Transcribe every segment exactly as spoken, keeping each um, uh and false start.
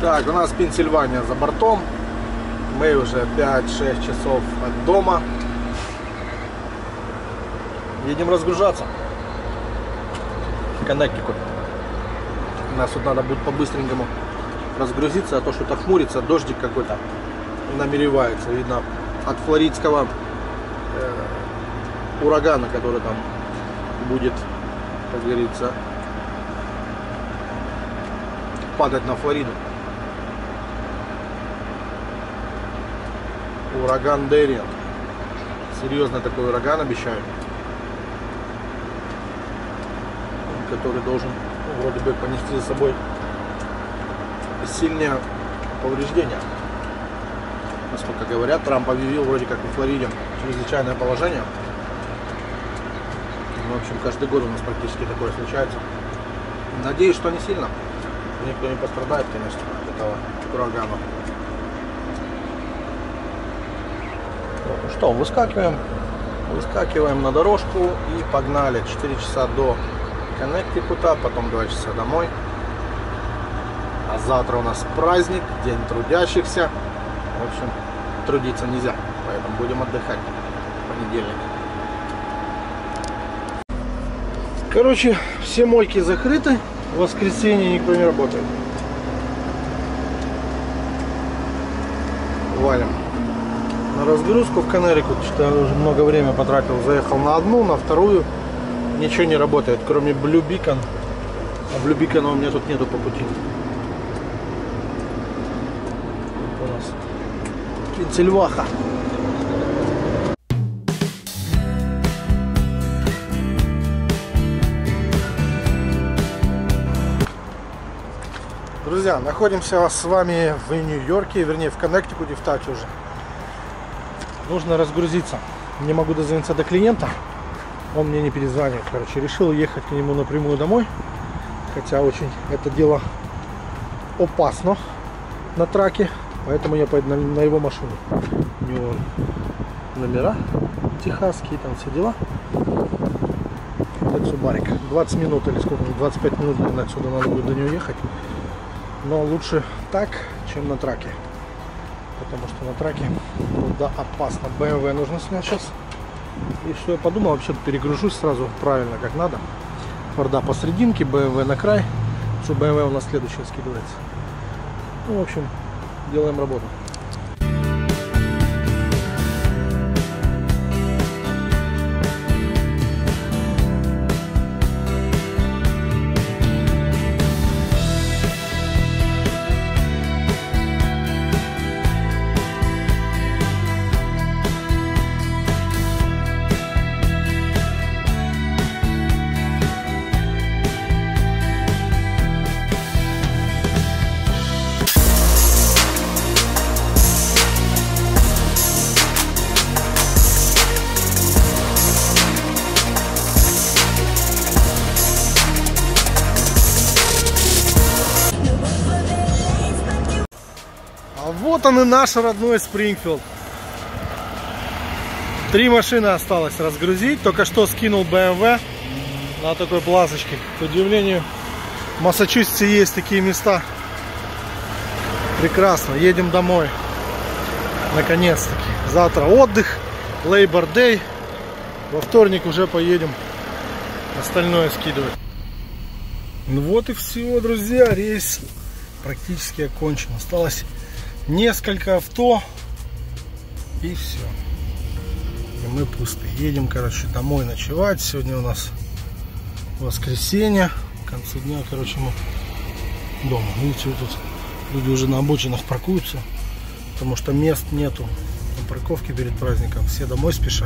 Так, у нас Пенсильвания за бортом. Мы уже пять-шесть часов от дома. Едем разгружаться. Коннектикут. Нас тут надо будет по-быстренькому разгрузиться, а то что-то хмурится, дождик какой-то намеревается. Видно от флоридского э, урагана, который там будет, как говорится, падать на Флориду. Ураган Дэриан. Серьезно такой ураган обещают, который должен вроде бы понести за собой сильные повреждения. Насколько говорят, Трамп объявил вроде как в Флориде чрезвычайное положение. В общем, каждый год у нас практически такое случается. Надеюсь, что не сильно. Никто не пострадает, конечно, от этого урагана. Ну что, выскакиваем. Выскакиваем на дорожку и погнали. четыре часа до Коннектикута, потом два часа домой. А завтра у нас праздник, день трудящихся. В общем, трудиться нельзя, поэтому будем отдыхать в понедельник. Короче, все мойки закрыты. В воскресенье никто не работает. Валим на разгрузку в Коннектикут. Что-то уже много времени потратил. Заехал на одну, на вторую. Ничего не работает, кроме Blue Beacon. А Blue Beacon у меня тут нету по пути. Вот у нас Пенсильваха. Друзья, находимся с вами в Нью-Йорке, вернее в Коннектикуте, в Таче уже. Нужно разгрузиться. Не могу дозвониться до клиента. Он мне не перезванивает, короче, решил ехать к нему напрямую домой, хотя очень это дело опасно на траке, поэтому я поеду на, на его машину. У него номера техасские, там все дела. Это Субарик. двадцать минут или сколько, двадцать пять минут, наверное, отсюда надо будет до него ехать, но лучше так, чем на траке, потому что на траке туда опасно. бэ эм вэ нужно снять сейчас. И что я подумал, вообще перегружусь сразу правильно, как надо. Форда посерединке, бэ эм вэ на край, что бэ эм вэ у нас следующая скидывается. Ну, в общем, делаем работу. Вот он и наш родной Спрингфилд. Три машины осталось разгрузить. Только что скинул бэ эм вэ на такой плазочке. К удивлению, в Массачусетсе есть такие места. Прекрасно. Едем домой. Наконец-таки. Завтра отдых. Labor Day. Во вторник уже поедем остальное скидывать. Ну вот и все, друзья. Рейс практически окончен. Осталось несколько авто и все. И мы пусты. Едем, короче, домой ночевать. Сегодня у нас воскресенье. К концу дня, короче, мы дома. Видите, вот тут люди уже на обочинах паркуются, потому что мест нету на парковке перед праздником. Все домой спешат.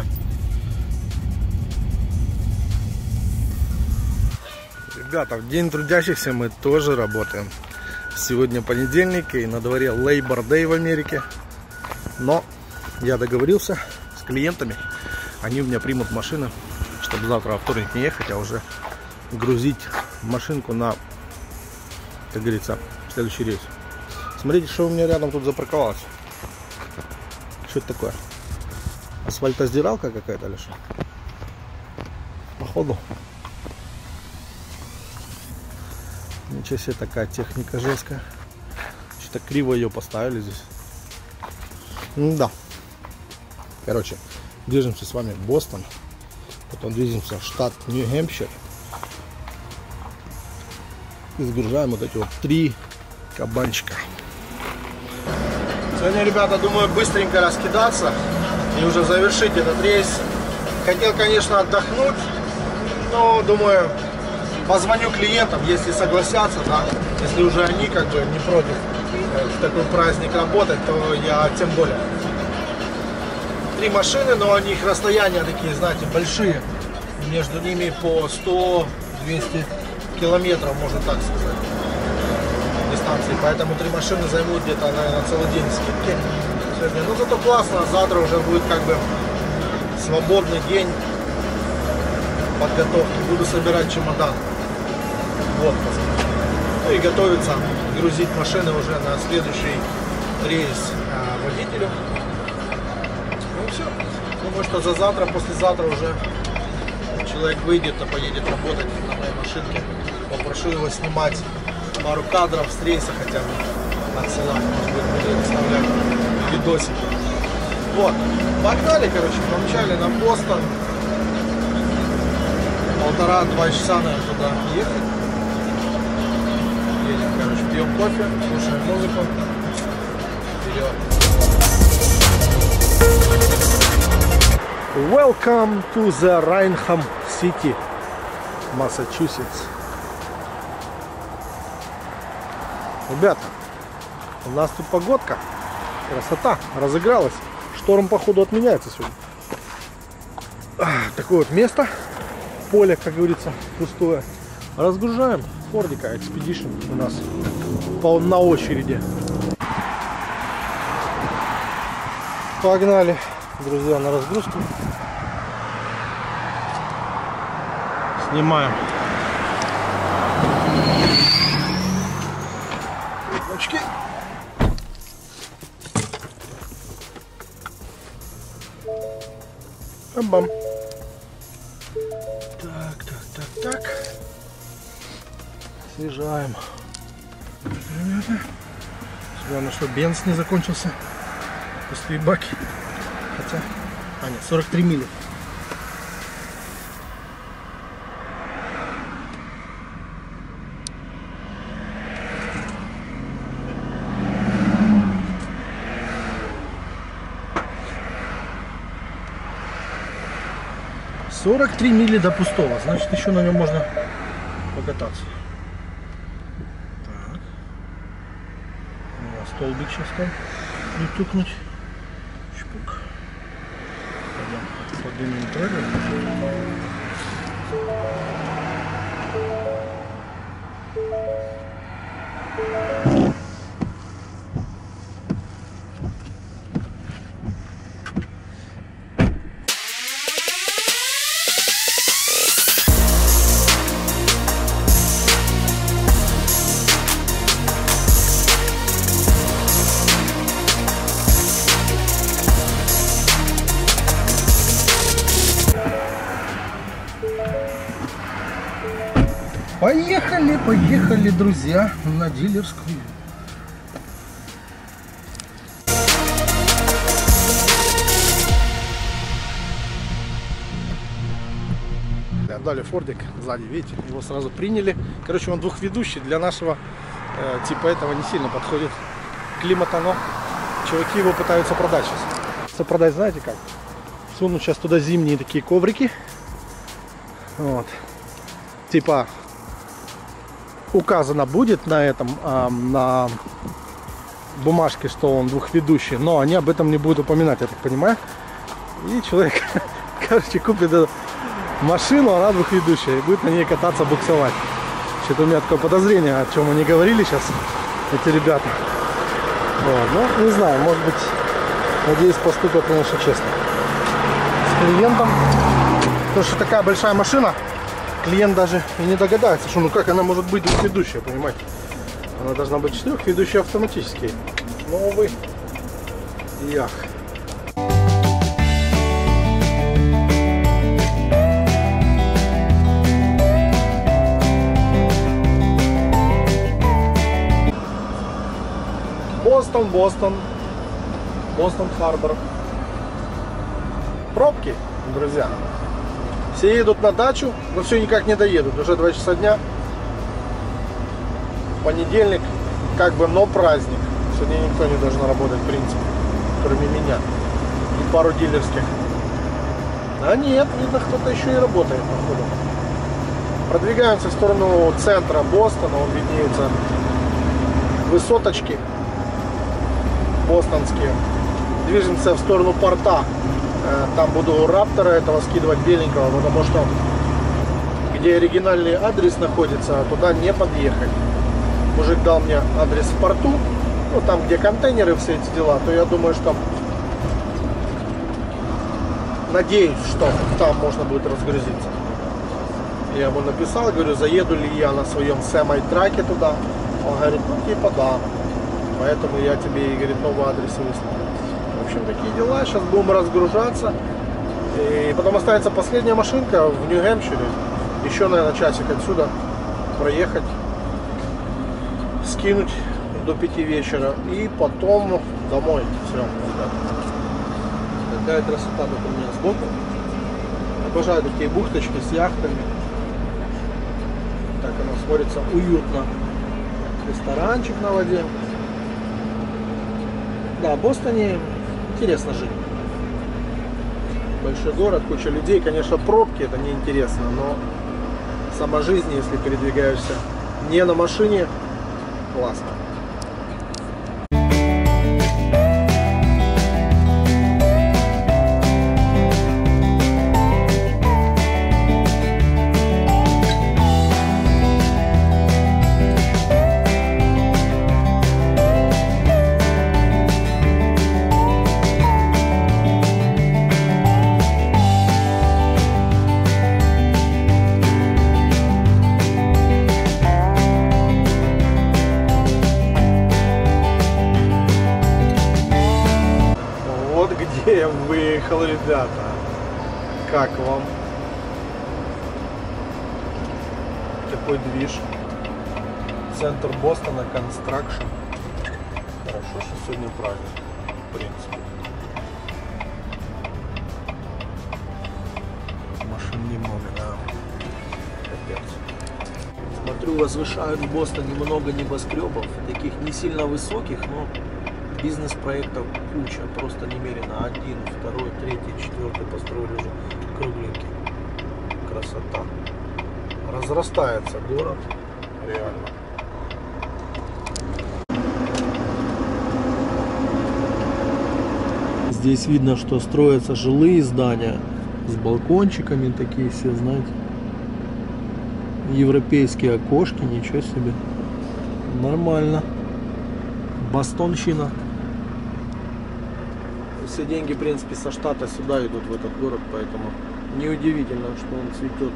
Ребята, в день трудящихся мы тоже работаем. Сегодня понедельник и на дворе Labor Day в Америке. Но я договорился с клиентами. Они у меня примут машины, чтобы завтра во вторник не ехать, а уже грузить машинку на, как говорится, следующий рейс. Смотрите, что у меня рядом тут запарковалось. Что это такое? Асфальтосдиралка какая-то или что? Походу. Ничего себе, такая техника жесткая. Что-то криво ее поставили здесь. Да. Короче, движемся с вами в Бостон. Потом движемся в штат Нью-Хэмпшир. И загружаем вот эти вот три кабанчика. Сегодня, ребята, думаю быстренько раскидаться и уже завершить этот рейс. Хотел, конечно, отдохнуть, но думаю, позвоню клиентам, если согласятся, да, если уже они как бы не против в такой праздник работать, то я тем более. Три машины, но у них расстояния такие, знаете, большие. Между ними по сто-двести километров, можно так сказать, дистанции. Поэтому три машины займут где-то, наверное, целый день скидки. Сегодня. Ну зато классно, завтра уже будет как бы свободный день подготовки. Буду собирать чемодан в отпуск. Ну и готовиться грузить машины уже на следующий рейс а, водителю. Ну все. Думаю, что за завтра, послезавтра уже человек выйдет, а поедет работать на моей машинке. Попрошу его снимать пару кадров с рейса хотя бы, отсылать, может быть, буду вставлять видосики. Вот, погнали, короче, помчали на Бостон. Полтора-два часа, наверное, туда ехать. Едем, короче, пьем кофе, слушаем музыку. Вперед. Welcome to the Rainham City, Массачусетс. Ребята, у нас тут погодка, красота, разыгралась. Шторм, походу, отменяется сегодня. Такое вот место, поле, как говорится, пустое. Разгружаем Фордика Expedition у нас по, на очереди. Погнали, друзья, на разгрузку. Снимаем очки. Бам. Так, так, так, так. Съезжаем. Главное, что бенз не закончился. Пустые баки. Хотя, а нет, сорок три мили. сорок три мили до пустого, значит, еще на нем можно покататься. Так. На столбик сейчас там не тукнуть. Чпук. Пойдем поднимем трейлер. Поехали, поехали, друзья, на дилерскую. Отдали Фордик сзади, видите, его сразу приняли. Короче, он двухведущий, для нашего э, типа этого не сильно подходит климата, но чуваки его пытаются продать сейчас. Продать, знаете как? Сунут сейчас туда зимние такие коврики. Вот. Типа указано будет на этом, э, на бумажке, что он двухведущий, но они об этом не будут упоминать, я так понимаю. И человек, короче, купит эту машину, она двухведущая, и будет на ней кататься, буксовать. Что-то у меня такое подозрение, о чем они говорили сейчас, эти ребята. Вот. Ну, не знаю, может быть, надеюсь, поступят, конечно, честно с клиентом. Потому что такая большая машина, клиент даже и не догадается, что ну как она может быть двухведущая, понимаете? Она должна быть четырехведущая автоматически. Но, увы, и ах. Бостон, Бостон. Бостон Харбор. Пробки, друзья. Все едут на дачу, но все никак не доедут. Уже два часа дня. Понедельник, как бы, но праздник. Сегодня никто не должен работать, в принципе, кроме меня и пару дилерских. А нет, видно, кто-то еще и работает, походу. Продвигаемся в сторону центра Бостона. Он виднеются высоточки бостонские. Движемся в сторону порта. Там буду Раптора этого скидывать беленького, потому что где оригинальный адрес находится, туда не подъехать. Мужик дал мне адрес в порту, ну там где контейнеры, все эти дела, то я думаю, что надеюсь, что там можно будет разгрузиться. Я ему написал, говорю, заеду ли я на своем семай-траке туда. Он говорит, ну типа да. Поэтому я тебе, говорит, новый адрес выслал. В общем, такие дела. Сейчас будем разгружаться. И потом останется последняя машинка в Нью-Гэмпшире. Еще, наверное, часик отсюда проехать. Скинуть до пяти вечера. И потом домой. Все, ребята. Такая красота тут у меня сбоку. Обожаю такие бухточки с яхтами. Так оно смотрится уютно. Ресторанчик на воде. Да, в Бостоне интересно жить. Большой город, куча людей. Конечно, пробки, это неинтересно, но сама жизнь, если передвигаешься не на машине, классно. Я выехал, ребята. Как вам такой движ? Центр Бостона, Construction. Хорошо, что сегодня праздник, в принципе. Машин немного, да. Капец. Смотрю, возвышают в Бостоне много небоскребов, таких не сильно высоких, но бизнес-проектов куча, просто немерено. Один, второй, третий, четвертый построили уже кругленький. Красота. Разрастается город. Реально. Здесь видно, что строятся жилые здания с балкончиками, такие все, знаете. Европейские окошки, ничего себе. Нормально. Бостонщина. Все деньги, в принципе, со штата сюда идут, в этот город, поэтому неудивительно, что он цветет.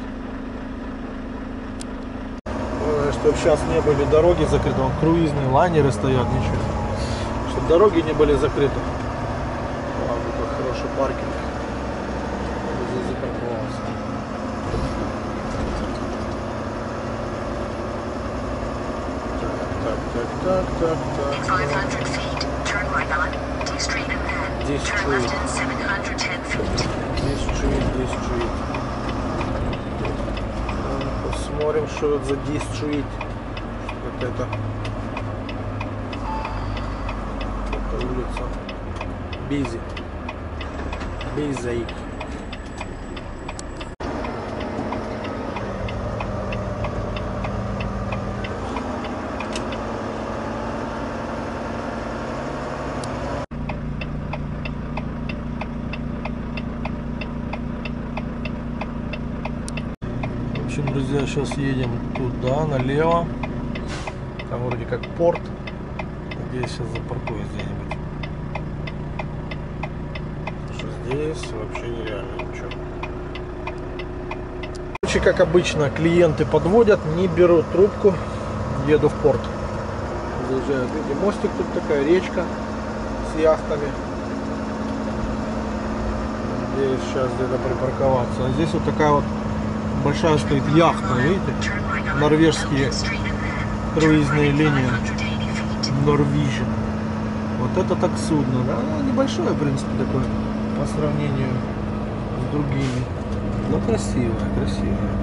Главное, чтобы сейчас не были дороги закрыты, вон круизные лайнеры стоят, ничего. Чтобы дороги не были закрыты. Ладно, как хороший паркинг. Здесь запарковался. Так, так, так, так, так. five hundred feet, turn right on D Street and then turn left in seven hundred ten feet. Здесь Street, здесь Street. Посмотрим, что это за D Street. Вот это. Это улица. Бизи. Бизаик. В общем, друзья, сейчас едем туда, налево. Там вроде как порт. Надеюсь, сейчас запаркуюсь где-нибудь. Потому что здесь вообще нереально ничего. Короче, как обычно, клиенты подводят, не берут трубку. Еду в порт. Заезжаю, видите, мостик, тут такая речка с яхтами. Надеюсь, сейчас где-то припарковаться. А здесь вот такая вот большая стоит яхта, видите? Норвежские круизные линии. Norwegian. Вот это так судно, да? Ну, небольшое, в принципе, такое по сравнению с другими. Но красивое, красивое.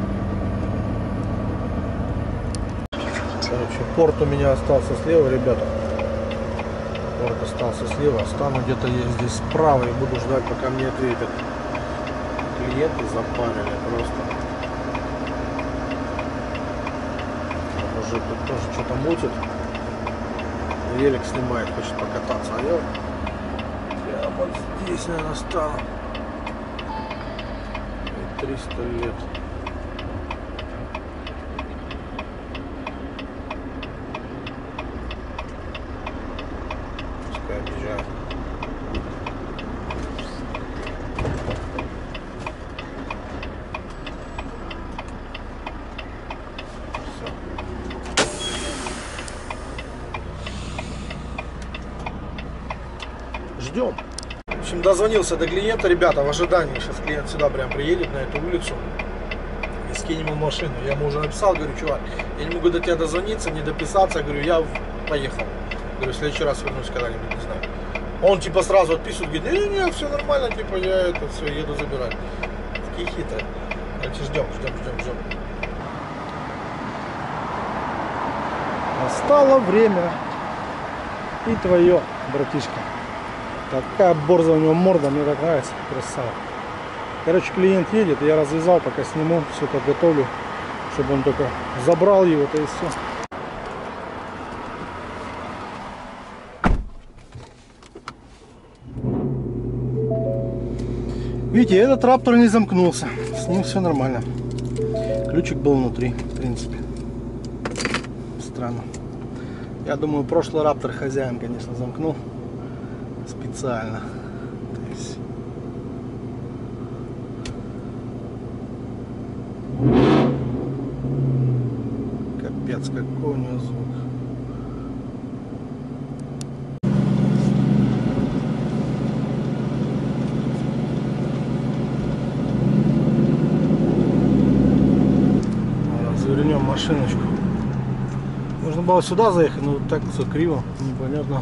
Короче, порт у меня остался слева, ребята. Порт остался слева. Стану где-то я здесь справа и буду ждать, пока мне ответят. Клиенты запарили просто. Мужик тут тоже что-то мутит. Велик снимает, хочет покататься. А я, я вот здесь, наверное, стану. триста лет. Пускай объезжает. Ждем. В общем, дозвонился до клиента, ребята, в ожидании. Сейчас клиент сюда прям приедет, на эту улицу, и скинем ему машину. Я ему уже написал, говорю, чувак, я не могу до тебя дозвониться, не дописаться. Говорю, я поехал. Говорю, в следующий раз вернусь когда-нибудь, не знаю. Он типа сразу отписывает, говорит, нет, нет, все нормально, типа я это все, еду забирать. Такие хитрые. Короче, ждем, ждем, ждем, ждем. Настало время. И твое, братишка. Такая борзая у него морда, мне так нравится, красава. Короче, клиент едет, я развязал, пока сниму, все подготовлю, чтобы он только забрал его, то и все. Видите, этот раптор не замкнулся, с ним все нормально. Ключик был внутри, в принципе. Странно. Я думаю, прошлый раптор хозяин, конечно, замкнул. Специально. То есть... Капец, какой у него звук. Завернем машиночку. Можно было сюда заехать, но так все криво, непонятно.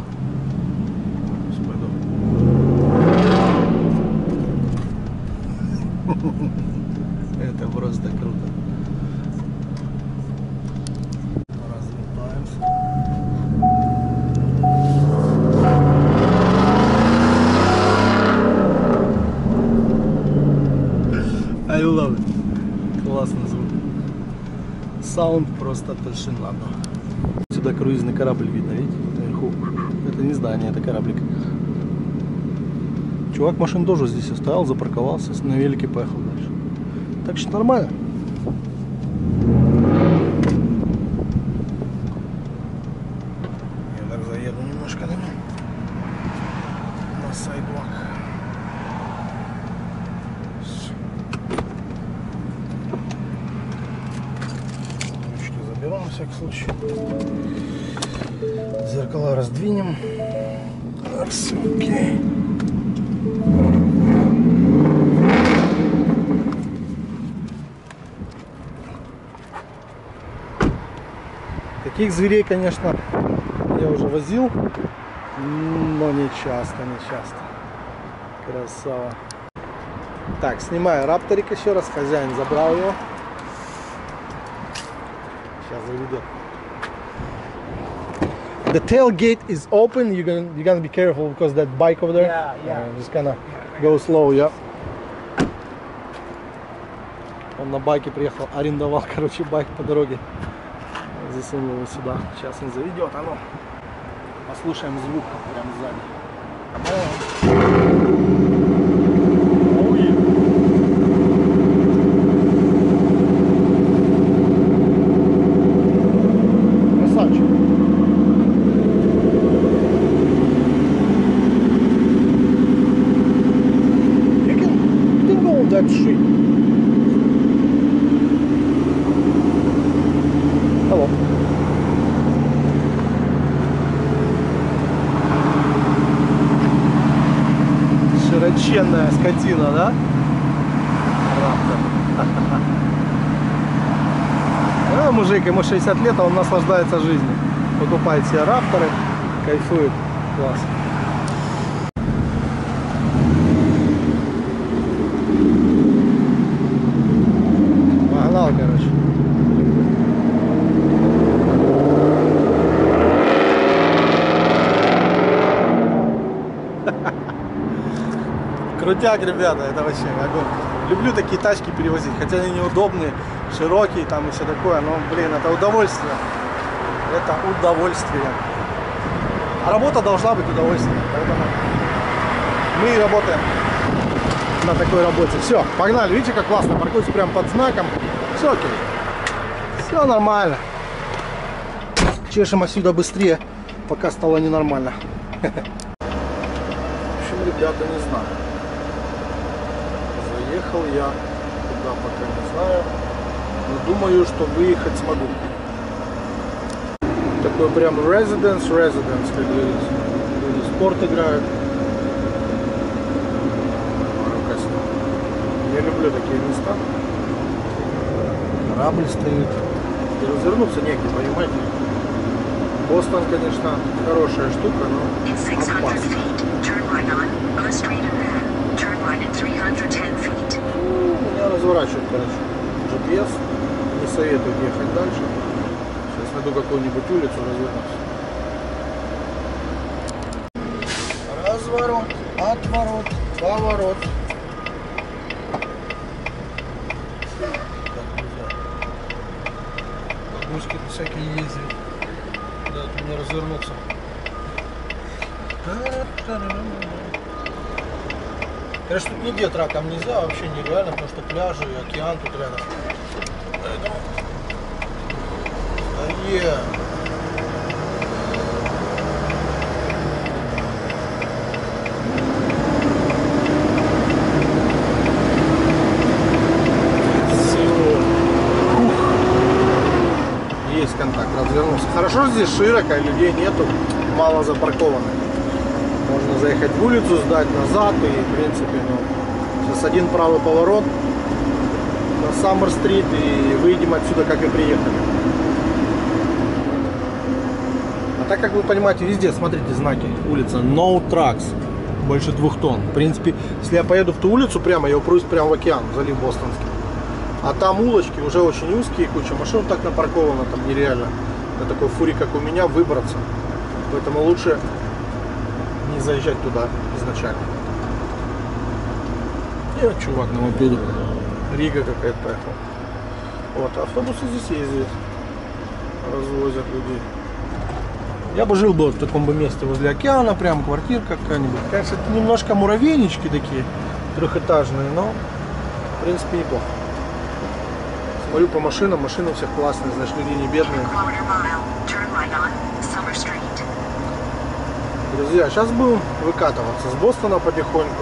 Это просто круто. Развиваемся. I love it. Классный звук. Саунд просто тишина. Сюда круизный корабль видно, видите? Наверху. Это не здание, это кораблик. Чувак машину тоже здесь оставил, запарковался, на велике поехал дальше. Так что нормально. Я так заеду немножко на, на сайдвок. Ручки заберу на всякий случай. Зеркала раздвинем. Все окей. Таких зверей, конечно, я уже возил, но не часто, не часто. Красава. Так, снимаю рапторик еще раз. Хозяин забрал его. Сейчас заведет. The tailgate is open. You're gonna you're gonna be careful because that bike over there. Yeah, yeah. Uh, just gonna go slow, yeah. Он на байке приехал, арендовал, короче, байк по дороге. Засунул его сюда. Сейчас он заведет. А ну, послушаем звук прямо сзади. Красавчик. You can, you can go on that street. Hello. Широченная скотина, да? Раптор. Ну, мужик, ему шестьдесят лет, а он наслаждается жизнью. Покупает себе рапторы, кайфует. Класс. Погнал, короче. Крутяк, ребята, это вообще огонь. Люблю такие тачки перевозить, хотя они неудобные, широкие там и все такое, но, блин, это удовольствие. Это удовольствие. А работа должна быть удовольствием, поэтому мы работаем на такой работе. Все, погнали, видите, как классно, паркуется прям под знаком. Все окей, все нормально. Чешем отсюда быстрее, пока стало ненормально. В общем, ребята, не знаю. Заехал я туда, пока не знаю, но думаю, что выехать смогу. Такой прям residence, residence, как говорится. Люди спорт играют. Я люблю такие места. Корабль стоит. И развернуться негде, понимаете? Бостон, конечно, хорошая штука, но опасна. Ну, меня разворачивает, короче. джи пи эс. Не советую ехать дальше. Сейчас найду какую-нибудь улицу, развернусь. Разворот, отворот, поворот. Гуськи всякие ездят. Да, тут не развернуться. Конечно, тут нигде траком нельзя, вообще нереально, потому что пляжи и океан тут рядом. Поэтому... Yeah. Есть контакт, развернулся. Хорошо, здесь широко, людей нету, мало запарковано. Можно заехать в улицу, сдать назад и, в принципе, ну, сейчас один правый поворот на Саммер-стрит и выйдем отсюда, как и приехали. А так как вы понимаете, везде, смотрите, знаки, улица No Trucks, больше двух тонн. В принципе, если я поеду в ту улицу прямо, я упрусь прямо в океан, в залив Бостонский. А там улочки уже очень узкие, куча машин так напарковано, там нереально на такой фуре, как у меня, выбраться. Поэтому лучше не заезжать туда изначально. И вот чувак на мопеде, Рига какая-то поехала. Вот, автобусы здесь ездят, развозят людей. Я бы жил бы в таком бы месте возле океана, прям квартирка какая-нибудь. Конечно, это немножко муравейнички такие, трехэтажные, но в принципе неплохо. Смотрю по машинам, машины у всех классные, значит, люди не бедные. Друзья, сейчас будем выкатываться с Бостона потихоньку.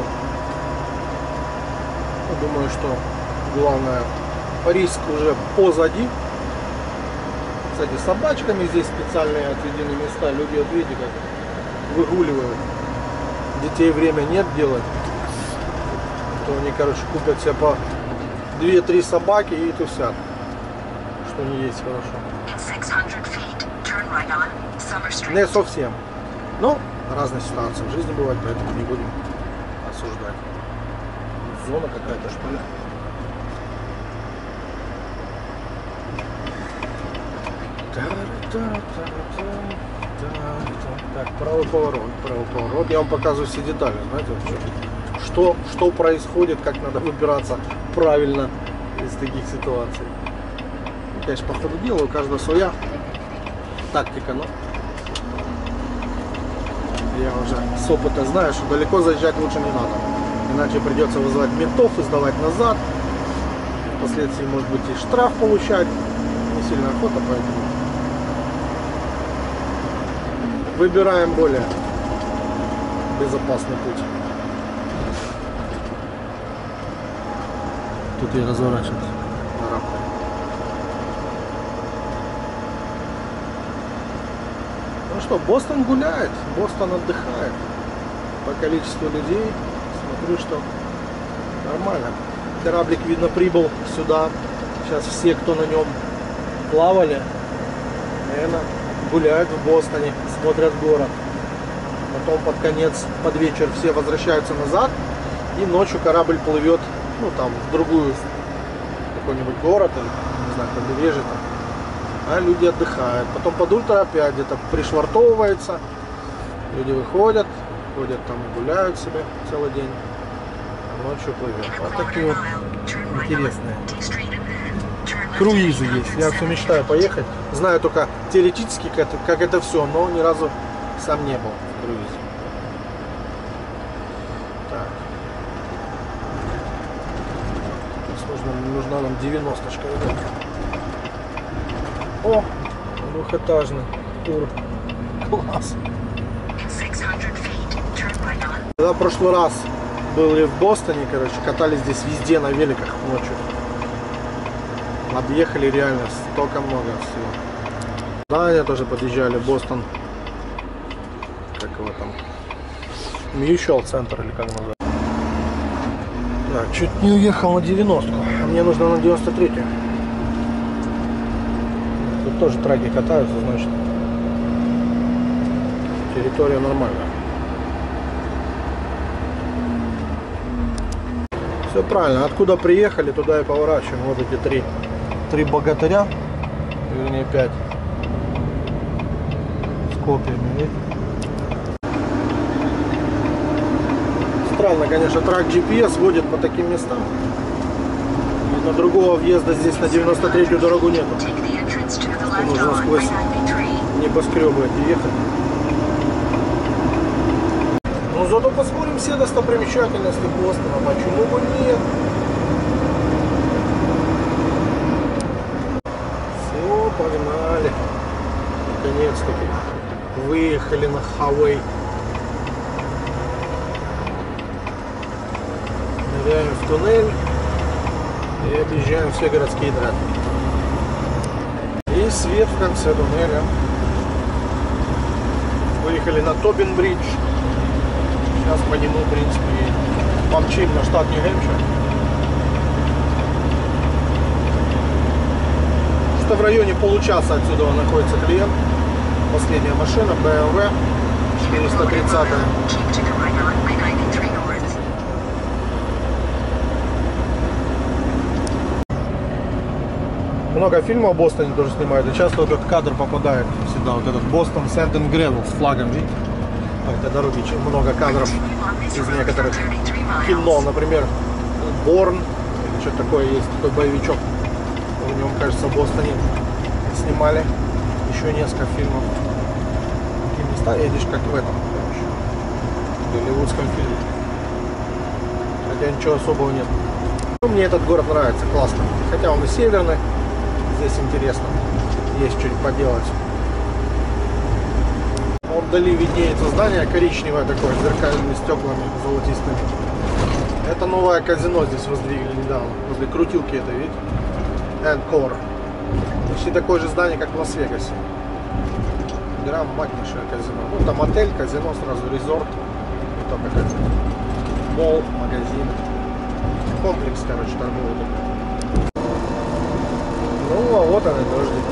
Думаю, что главное, риск уже позади. Кстати, с собачками здесь специальные отведены места. Люди, вот видите, как выгуливают. Детей время нет делать. То они, короче, купят себе по две-три собаки и тусят. Что не есть хорошо. Не совсем. Но разные ситуации в жизни бывают, поэтому не будем осуждать. Зона какая-то, что ли? Так, правый поворот, правый поворот. Я вам показываю все детали, знаете, что, что происходит, как надо выбираться правильно из таких ситуаций. Ну, конечно, по ходу дела у каждого своя тактика, но я уже с опыта знаю, что далеко заезжать лучше не надо. Иначе придется вызывать ментов и сдавать назад. Впоследствии, может быть, и штраф получать. Не сильно охота, поэтому выбираем более безопасный путь. Тут я разворачиваюсь. Ну что, Бостон гуляет, Бостон отдыхает. По количеству людей смотрю, что нормально. Кораблик, видно, прибыл сюда. Сейчас все, кто на нем плавали, наверное, гуляют в Бостоне, смотрят город. Потом под конец, под вечер все возвращаются назад. И ночью корабль плывет, ну там, в другую, какой-нибудь город, или, не знаю, побережье там. А люди отдыхают. Потом под утро опять где-то пришвартовывается. Люди выходят, ходят там, гуляют себе целый день. А ночью плывет. Вот такие вот интересные круизы есть. Я все мечтаю поехать. Знаю только теоретически, как это, как это все, но ни разу сам не был в круизе. Так. Нужна, нужна нам девяносточка. О, двухэтажный тур. Класс. Когда в прошлый раз были в Бостоне, короче, катались здесь везде на великах ночью. Объехали реально столько много всего. Да, они тоже подъезжали в Бостон. Как его там? Mutual центр или как называется. Так, чуть не уехал на девяностку. А мне нужно на девяносто третью. Тут тоже траки катаются, значит. Территория нормальная. Все правильно. Откуда приехали, туда и поворачиваем. Вот эти три. Три богатыря. Вернее, пять. С копьями. Видите? Странно, конечно, трак джи пи эс водит по таким местам. И на другого въезда здесь на девяносто третью дорогу нету. Нужно сквозь небоскребы ехать. Но зато посмотрим все достопримечательности Бостона. Почему бы нет? Все, погнали. Наконец-таки выехали на Хавей. Ныряем в туннель и объезжаем все городские дороги. И свет в конце туннеля. Выехали на Тобин-бридж. Сейчас по нему, в принципе, помчим на штат Нью-Хэмпшир. Что в районе получаса отсюда находится клиент. Последняя машина бэ эм вэ четыреста тридцать. Много фильмов о Бостоне тоже снимают, и часто вот этот кадр попадает всегда, вот этот Бостон Sand and Gravel с флагом, видите? По этой дороге очень много кадров из некоторых кино, например, Борн, или что такое есть, такой боевичок, в нем, кажется, в Бостоне снимали еще несколько фильмов. Такие места едешь, как в этом, в голливудском фильме, хотя ничего особого нет. Но мне этот город нравится, классно, хотя он и северный. Здесь интересно, есть что-нибудь поделать. Вот вдали виднеется здание коричневое такое, с зеркальными стеклами золотистыми. Это новое казино здесь воздвигли недавно, возле крутилки этой, видите? Encore. Почти такое же здание, как в Лас-Вегасе. Громаднейшее казино. Ну там отель, казино, сразу резорт. И только казино. Молл, магазин. Комплекс, короче, торговый такой. Ну, а вот он и дождик.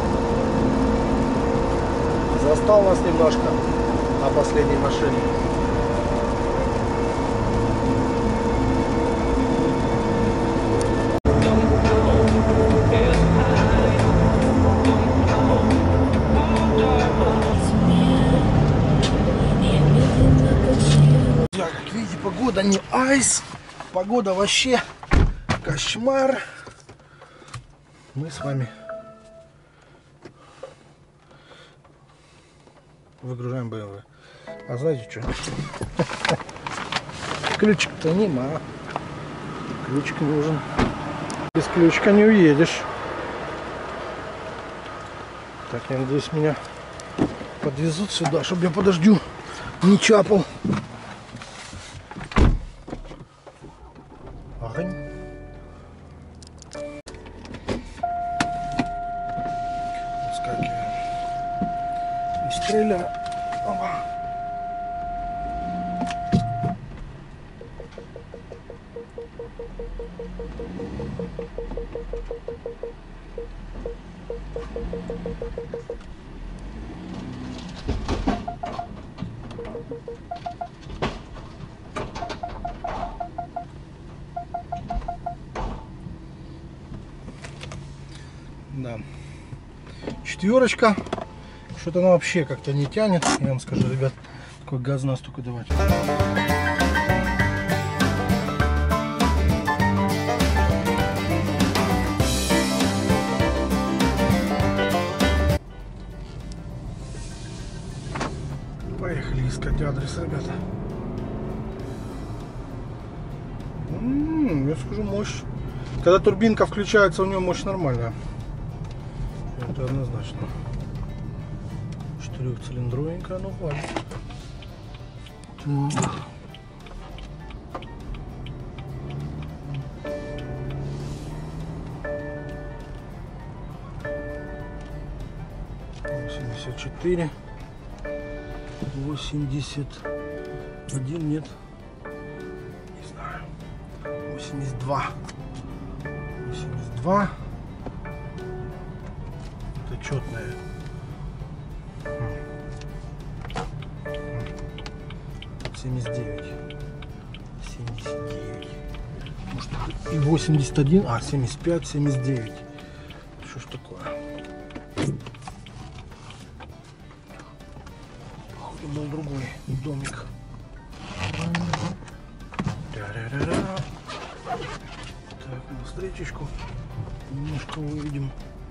Застал нас немножко на последней машине. Друзья, как видите, погода не айс. Погода вообще кошмар. Мы с вами выгружаем бэ эм вэ. А знаете что? Ключик-то нема. Ключик нужен. Без ключика не уедешь. Так, я надеюсь, меня подвезут сюда, чтобы я по дождю не чапал. Огонь. Стреляю. Опа. Четверочка. Что-то она вообще как-то не тянет. Я вам скажу, ребят, какой газ нас только давать. Поехали искать адрес, ребята. М-м, я скажу, мощь. Когда турбинка включается, у нее мощь нормальная. Это однозначно. Четырехцилиндровенькая, ну хватит. восемьдесят четыре. восемьдесят один, нет. Не знаю. восемьдесят два. восемьдесят два. Это четное. семьдесят девять. семьдесят девять. Может, и восемьдесят один, а семьдесят пять, семьдесят девять. Что ж такое? Походу был другой домик. Так, на встречечку немножко увидим.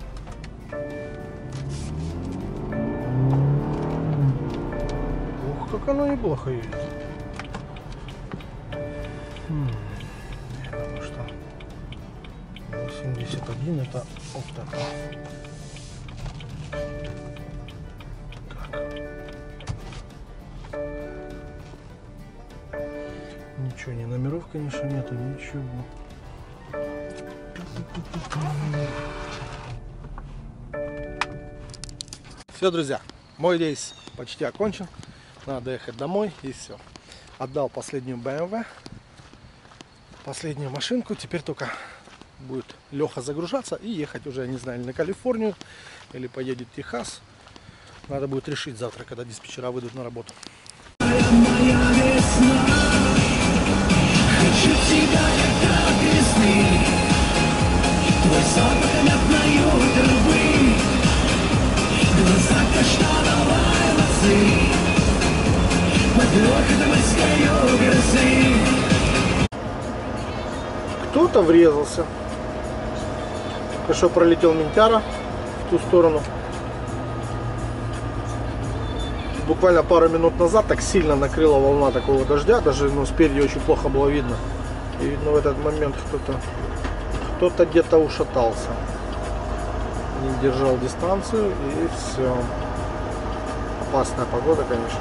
Ох, как оно неплохо едет. Хм, я думаю, что восемьдесят один это вот так. Так. Ничего, ни номеров, конечно, нету, ничего. Все, друзья, мой рейс почти окончен. Надо ехать домой и все. Отдал последнюю бэ эм вэ, последнюю машинку. Теперь только будет Леха загружаться и ехать уже, не знаю, на Калифорнию или поедет в Техас. Надо будет решить завтра, когда диспетчера выйдут на работу. Кто-то врезался. Только что пролетел Ментяра в ту сторону. Буквально пару минут назад так сильно накрыла волна такого дождя, даже ну, спереди очень плохо было видно. И видно, в этот момент кто-то кто-то где-то ушатался, не держал дистанцию, и все. Опасная погода, конечно.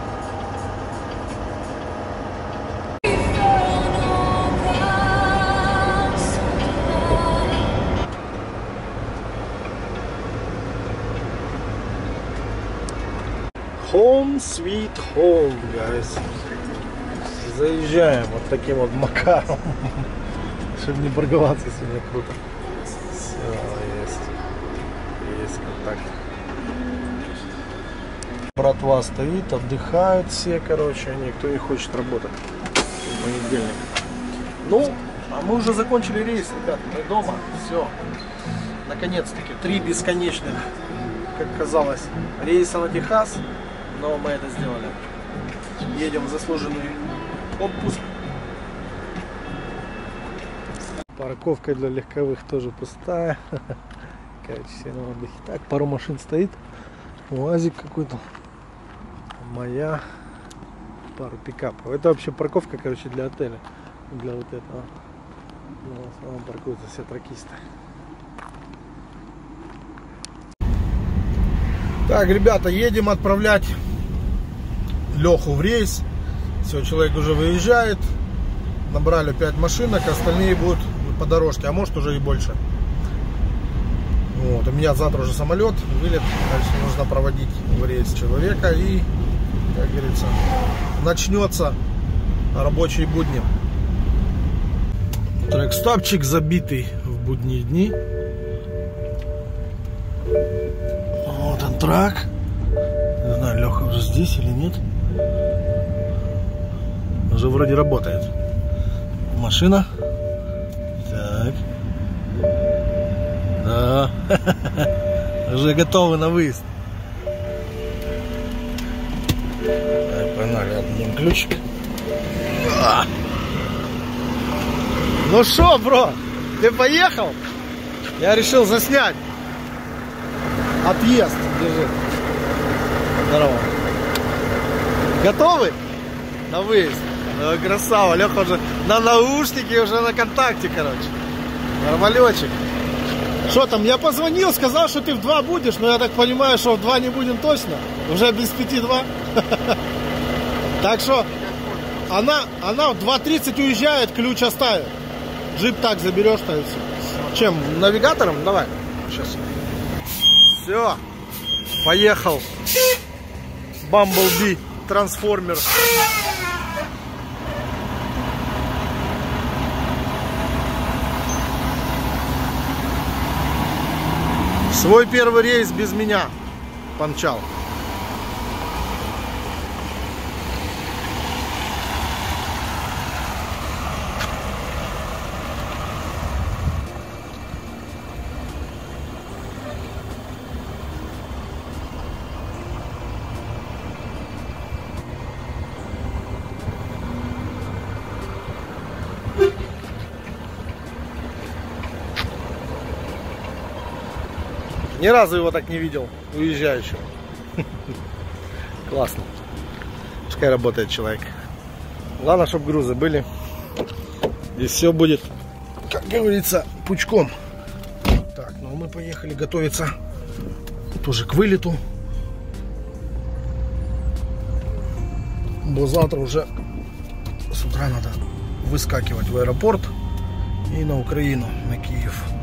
Home sweet home, guys. Заезжаем вот таким вот макаром, чтобы не парковаться сегодня. Круто. Все, есть. Есть контакт. Братва стоит, отдыхают все, короче, никто не хочет работать в понедельник. Ну, а мы уже закончили рейс, ребят, мы дома, все. Наконец-таки, три бесконечных, как казалось, рейса на Техас. Но мы это сделали. Едем в заслуженный отпуск. Парковка для легковых тоже пустая. Короче, все на отдыхе. Так, пару машин стоит. УАЗик какой-то. Моя. Пару пикапов. Это вообще парковка, короче, для отеля. Для вот этого. Но в основном паркуются все тракисты. Так, ребята, едем отправлять Леху в рейс. Все, человек уже выезжает. Набрали пять машинок, остальные будут по дорожке, а может уже и больше. Вот, у меня завтра уже самолет, вылет. Дальше нужно проводить в рейс человека и, как говорится, начнется рабочие будни. Трек-стопчик забитый в будние дни. Вот он трак. Не знаю, Леха уже здесь или нет. Уже вроде работает. Машина. Так. Да. Уже готовы на выезд. Так, погнали, отдадим ключик. А! Ну шо, бро, ты поехал? Я решил заснять отъезд. Держи. Здорово. Готовы на выезд? О, красава, Леха уже на наушнике, уже на контакте, короче. Нормалечек. Что там, я позвонил, сказал, что ты в два будешь, но я так понимаю, что в два не будем точно. Уже без пяти два. Так что она, она в два тридцать уезжает, ключ оставит. Джип так заберешь-то и все. Чем? Навигатором? Давай. Сейчас. Все. Поехал. Бамблби трансформер. Свой первый рейс без меня помчал. Ни разу его так не видел, уезжающего. Классно. Пускай работает человек. Главное, чтобы грузы были. И все будет, как говорится, пучком. Так, ну мы поехали готовиться тоже к вылету. Бо завтра уже с утра надо выскакивать в аэропорт и на Украину, на Киев.